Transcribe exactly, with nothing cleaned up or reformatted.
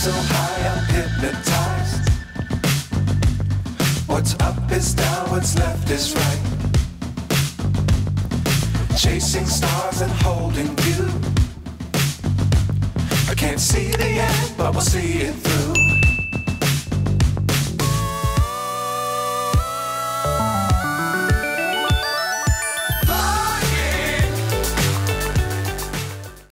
so high, I'm hypnotized. What's up is down, what's left is right. Chasing stars and holding you. I can't see the end, but we'll see it through.